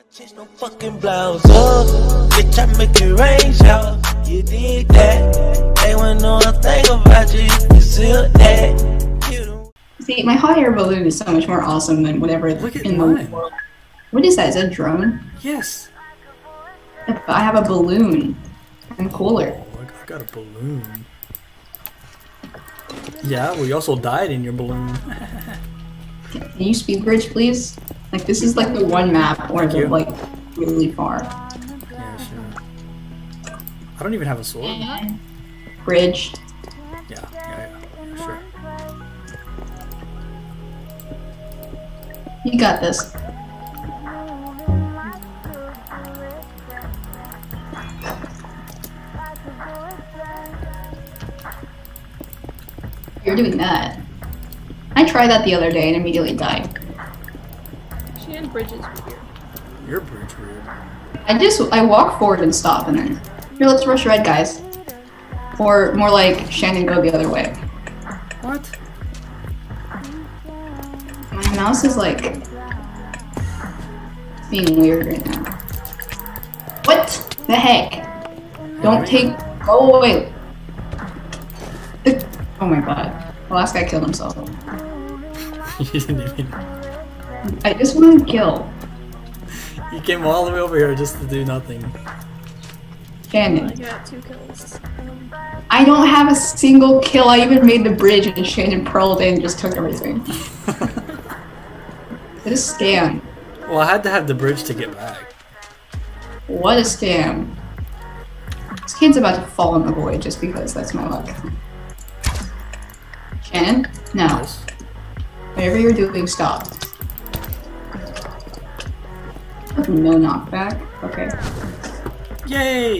Change no fucking blouse up, bitch, I make it rain shower. You did that, they wouldn't know a thing about you, you conceal that. See, my hot air balloon is so much more awesome than whatever in the world. What is that? Is that a drone? Yes. I have a balloon. I'm cooler. Oh, I got a balloon. Yeah, well, you also died in your balloon. Can you speed bridge, please? Like, this is like the one map where they're like really far. Yeah, sure. I don't even have a sword. And bridge. Yeah, sure. You got this. You're doing that. I tried that the other day and immediately died. Shan Bridge is weird. Your bridge weird. I walk forward and stop and then here, let's rush red, guys. Or more like Shannon, go the other way. What? My mouse is like being weird right now. What the heck? Don't take. Go away. Oh my god. The last guy killed himself. You didn't even. I just want to kill. You came all the way over here just to do nothing. Shannon. I got 2 kills. I don't have a single kill. I even made the bridge and Shannon pearled in and just took everything. What a scam. Well, I had to have the bridge to get back. What a scam. This kid's about to fall in the void just because that's my luck. Shannon? No. Yes. Whatever you're doing, stop. No knockback? Okay. Yay!